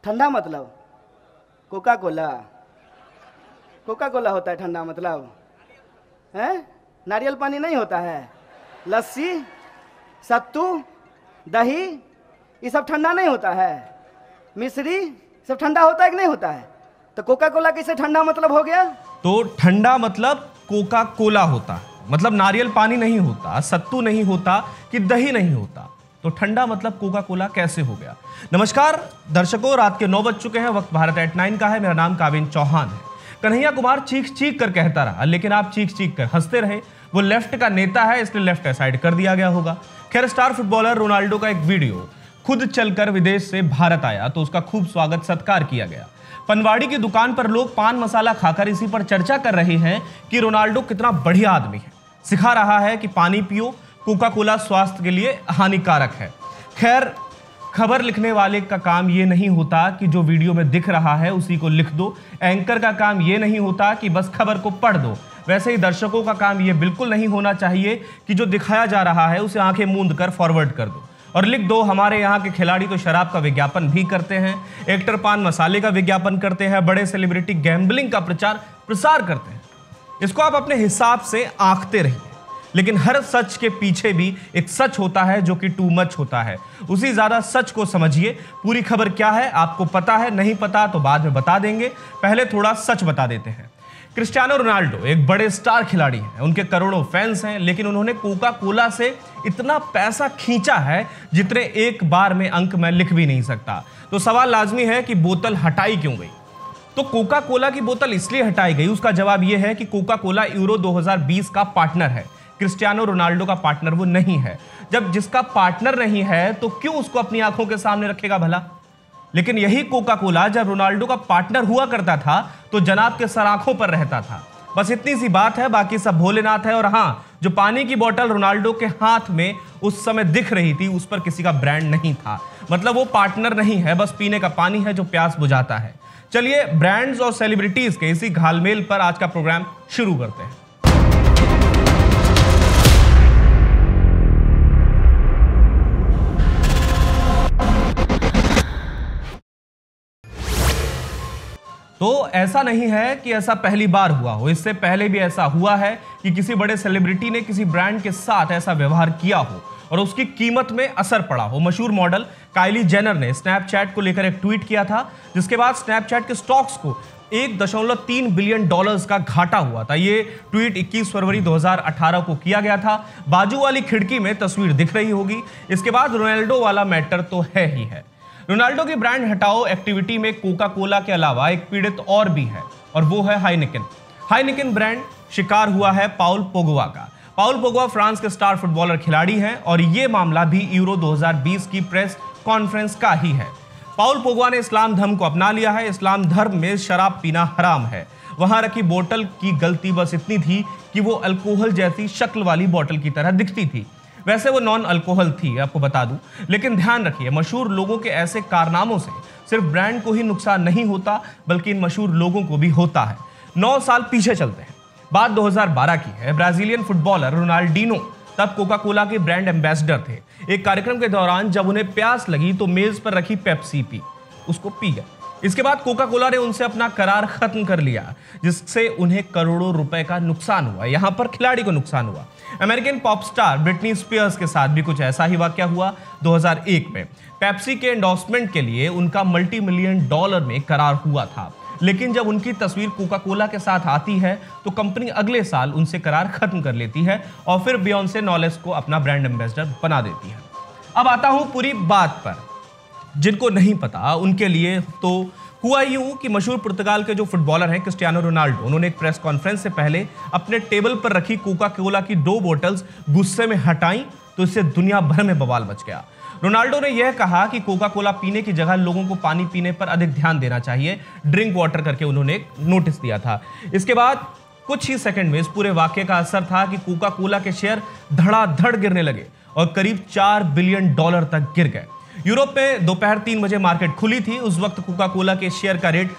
ठंडा मतलब Coca Cola. Coca Cola होता है ठंडा मतलब, है? नारियल पानी नहीं होता है? लस्सी, सत्तू, दही, ये सब ठंडा नहीं होता है? मिश्री, सब ठंडा होता है कि नहीं होता है? तो कोका कोला कैसे ठंडा मतलब हो गया? तो ठंडा मतलब कोका कोला होता, मतलब नारियल पानी नहीं होता, सत्तू नहीं होता कि दही नहीं होता, तो ठंडा मतलब कोका कोला कैसे हो गया? नमस्कार दर्शकों, रात के 9 बज चुके हैं, वक्त भारत एट 9 का है। मेरा नाम काविन चौहान है। कन्हैया कुमार चीख चीख कर कहता रहा, लेकिन आप चीख चीख कर हंसते रहे। वो लेफ्ट का नेता है, इसलिए लेफ्ट साइड कर दिया गया होगा। खैर, स्टार फुटबॉलर रोनाल्डो का एक वीडियो खुद चलकर विदेश से भारत आया तो उसका खूब स्वागत सत्कार किया गया। पनवाड़ी की दुकान पर लोग पान मसाला खाकर इसी पर चर्चा कर रहे हैं कि रोनाल्डो कितना बढ़िया आदमी है, सिखा रहा है कि पानी पियो, कोका कोला स्वास्थ्य के लिए हानिकारक है। खैर, खबर लिखने वाले का काम ये नहीं होता कि जो वीडियो में दिख रहा है उसी को लिख दो। एंकर का काम ये नहीं होता कि बस खबर को पढ़ दो। वैसे ही दर्शकों का काम ये बिल्कुल नहीं होना चाहिए कि जो दिखाया जा रहा है उसे आंखें मूंद कर फॉरवर्ड कर दो और लिख दो हमारे यहाँ के खिलाड़ी तो शराब का विज्ञापन भी करते हैं, एक्टर पान मसाले का विज्ञापन करते हैं, बड़े सेलिब्रिटी गैम्बलिंग का प्रचार प्रसार करते हैं। इसको आप अपने हिसाब से आंकते रहिए, लेकिन हर सच के पीछे भी एक सच होता है जो कि टू मच होता है। उसी ज्यादा सच को समझिए। पूरी खबर क्या है आपको पता है? नहीं पता तो बाद में बता देंगे, पहले थोड़ा सच बता देते हैं। क्रिस्टियानो रोनाल्डो एक बड़े स्टार खिलाड़ी हैं, उनके करोड़ों फैंस हैं, लेकिन उन्होंने कोका कोला से इतना पैसा खींचा है जितने एक बार में अंक मैं लिख भी नहीं सकता। तो सवाल लाजमी है कि बोतल हटाई क्यों गई? तो कोका कोला की बोतल इसलिए हटाई गई, उसका जवाब यह है कि कोका कोला यूरो 2020 का पार्टनर है। क्रिस्टियानो रोनाल्डो का पार्टनर वो नहीं है। जब जिसका पार्टनर नहीं है तो क्यों उसको अपनी आंखों के सामने रखेगा भला? लेकिन यही कोका कोला जब रोनाल्डो का पार्टनर हुआ करता था तो जनाब के सराखों पर रहता था। बस इतनी सी बात है, बाकी सब भोलेनाथ है। और हाँ, जो पानी की बोतल रोनाल्डो के हाथ में उस समय दिख रही थी उस पर किसी का ब्रांड नहीं था, मतलब वो पार्टनर नहीं है, बस पीने का पानी है जो प्यास बुझाता है। चलिए, ब्रांड्स और सेलिब्रिटीज के इसी घालमेल पर आज का प्रोग्राम शुरू करते हैं। तो ऐसा नहीं है कि ऐसा पहली बार हुआ हो, इससे पहले भी ऐसा हुआ है कि किसी बड़े सेलिब्रिटी ने किसी ब्रांड के साथ ऐसा व्यवहार किया हो और उसकी कीमत में असर पड़ा हो। मशहूर मॉडल काइली जेनर ने स्नैपचैट को लेकर एक ट्वीट किया था, जिसके बाद स्नैपचैट के स्टॉक्स को 1.3 बिलियन डॉलर्स का घाटा हुआ था। ये ट्वीट 21 फरवरी 2018 को किया गया था। बाजू वाली खिड़की में तस्वीर दिख रही होगी। इसके बाद रोनाल्डो वाला मैटर तो है ही है। रोनाल्डो की ब्रांड हटाओ एक्टिविटी में कोका कोला के अलावा एक पीड़ित और भी है, और वो है हाइनिकन। हाइनिकन ब्रांड शिकार हुआ है पाउल पोगबा का। पाउल पोगबा फ्रांस के स्टार फुटबॉलर खिलाड़ी हैं और ये मामला भी यूरो 2020 की प्रेस कॉन्फ्रेंस का ही है। पाउल पोगबा ने इस्लाम धर्म को अपना लिया है। इस्लाम धर्म में शराब पीना हराम है। वहां रखी बोतल की गलती बस इतनी थी कि वो अल्कोहल जैसी शक्ल वाली बोतल की तरह दिखती थी। वैसे वो नॉन अल्कोहल थी, आपको बता दूं, लेकिन ध्यान रखिए, मशहूर लोगों के ऐसे कारनामों से सिर्फ ब्रांड को ही नुकसान नहीं होता, बल्कि इन मशहूर लोगों को भी होता है। 9 साल पीछे चलते हैं, बात 2012 की है। ब्राजीलियन फुटबॉलर रोनाल्डिनो तब कोका कोला के ब्रांड एम्बेसडर थे। एक कार्यक्रम के दौरान जब उन्हें प्यास लगी तो मेज पर रखी पेप्सी पी, उसको पी गए। इसके बाद कोका कोला ने उनसे अपना करार खत्म कर लिया, जिससे उन्हें करोड़ों रुपए का नुकसान हुआ। यहां पर खिलाड़ी को नुकसान हुआ। American pop star Britney Spears के साथ भी कुछ ऐसा ही वाकया हुआ 2001 में। पेप्सी के एंडोर्समेंट के लिए उनका मल्टी मिलियन डॉलर में करार हुआ था, लेकिन जब उनकी तस्वीर कोका कोला के साथ आती है तो कंपनी अगले साल उनसे करार खत्म कर लेती है और फिर बियॉन्से नॉलेज को अपना ब्रांड एम्बेसडर बना देती है। अब आता हूं पूरी बात पर। जिनको नहीं पता उनके लिए तो हुआ यूं कि मशहूर पुर्तगाल के जो फुटबॉलर हैं क्रिस्टियानो रोनाल्डो, उन्होंने एक प्रेस कॉन्फ्रेंस से पहले अपने टेबल पर रखी कोका कोला की 2 बोतल्स गुस्से में हटाई तो इससे दुनिया भर में बवाल मच गया। रोनाल्डो ने यह कहा कि कोका कोला पीने की जगह लोगों को पानी पीने पर अधिक ध्यान देना चाहिए, ड्रिंक वाटर करके उन्होंने एक नोटिस दिया था। इसके बाद कुछ ही सेकंड में इस पूरे वाक्य का असर था कि कोका कोला के शेयर धड़ाधड़ गिरने लगे और करीब 4 बिलियन डॉलर तक गिर गए। यूरोप में दोपहर 3 बजे मार्केट खुली थी। उस वक्त कोका कोला के शेयर का रेट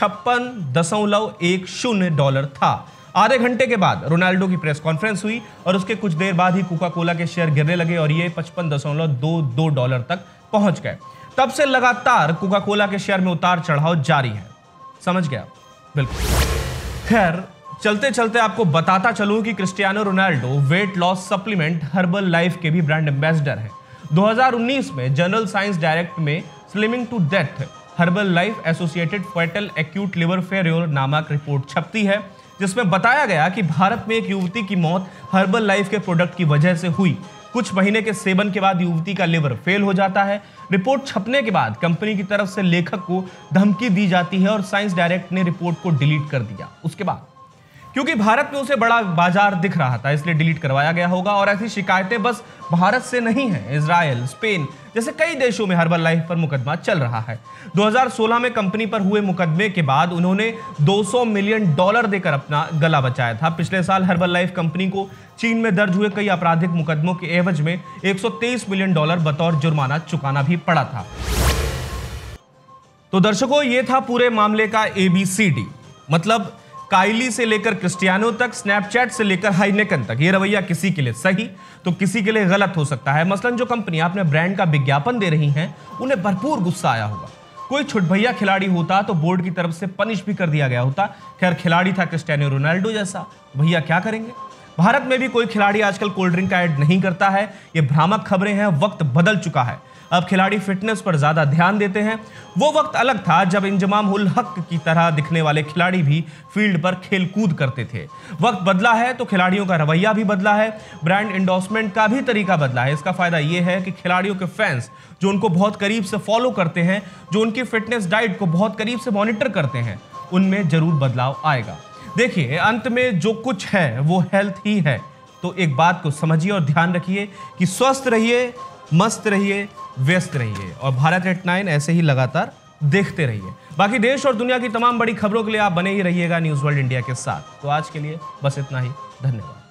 $56.10 था। आधे घंटे के बाद रोनाल्डो की प्रेस कॉन्फ्रेंस हुई और उसके कुछ देर बाद ही कोका कोला के शेयर गिरने लगे और ये $55.22 तक पहुंच गए। तब से लगातार कोका कोला के शेयर में उतार चढ़ाव जारी है। समझ गया? बिल्कुल। खैर, चलते चलते आपको बताता चलूं कि Cristiano Ronaldo weight loss supplement Herbalife के भी ब्रांड एम्बेसडर हैं। 2019 में जनरल साइंस डायरेक्ट में slimming to death Herbalife associated fatal acute liver failure नामक रिपोर्ट छपती है, जिसमें बताया गया कि भारत में एक युवती की मौत हर्बल लाइफ के प्रोडक्ट की वजह से हुई। कुछ महीने के सेवन के बाद युवती का लिवर फेल हो जाता है। रिपोर्ट छपने के बाद कंपनी की तरफ से लेखक को धमकी दी जाती है और साइंस डायरेक्ट ने रिपोर्ट को डिलीट कर दिया। उसके बाद क्योंकि भारत में उसे बड़ा बाजार दिख रहा था, इसलिए डिलीट करवाया गया होगा। और ऐसी शिकायतें बस भारत से नहीं है, इजराइल, स्पेन जैसे कई देशों में हर्बल लाइफ पर मुकदमा चल रहा है। 2016 में कंपनी पर हुए मुकदमे के बाद उन्होंने $200 मिलियन देकर अपना गला बचाया था। पिछले साल हर्बल लाइफ कंपनी को चीन में दर्ज हुए कई आपराधिक मुकदमों के एवज में $123 मिलियन बतौर जुर्माना चुकाना भी पड़ा था। तो दर्शकों, ये था पूरे मामले का ABCD, मतलब काइली से लेकर क्रिस्टियानो तक, स्नैपचैट से लेकर हाइनेकन तक। ये रवैया किसी के लिए सही तो किसी के लिए गलत हो सकता है। मसलन जो कंपनियां अपने ब्रांड का विज्ञापन दे रही हैं, उन्हें भरपूर गुस्सा आया होगा। कोई छुटभैया खिलाड़ी होता तो बोर्ड की तरफ से पनिश भी कर दिया गया होता। खैर, खिलाड़ी था क्रिस्टियानो रोनाल्डो जैसा, भैया क्या करेंगे। भारत में भी कोई खिलाड़ी आजकल कोल्ड ड्रिंक का ऐड नहीं करता है। ये भ्रामक खबरें हैं, वक्त बदल चुका है। अब खिलाड़ी फिटनेस पर ज्यादा ध्यान देते हैं। वो वक्त अलग था जब इंजमाम उल हक की तरह दिखने वाले खिलाड़ी भी फील्ड पर खेल कूद करते थे। वक्त बदला है तो खिलाड़ियों का रवैया भी बदला है, ब्रांड एंडोर्समेंट का भी तरीका बदला है। इसका फायदा ये है कि खिलाड़ियों के फैंस जो उनको बहुत करीब से फॉलो करते हैं, जो उनकी फिटनेस डाइट को बहुत करीब से मॉनिटर करते हैं, उनमें जरूर बदलाव आएगा। देखिए, अंत में जो कुछ है वो हेल्थ ही है। तो एक बात को समझिए और ध्यान रखिए कि स्वस्थ रहिए, मस्त रहिए, व्यस्त रहिए और भारत@9 ऐसे ही लगातार देखते रहिए। बाकी देश और दुनिया की तमाम बड़ी खबरों के लिए आप बने ही रहिएगा न्यूज़ वर्ल्ड इंडिया के साथ। तो आज के लिए बस इतना ही। धन्यवाद।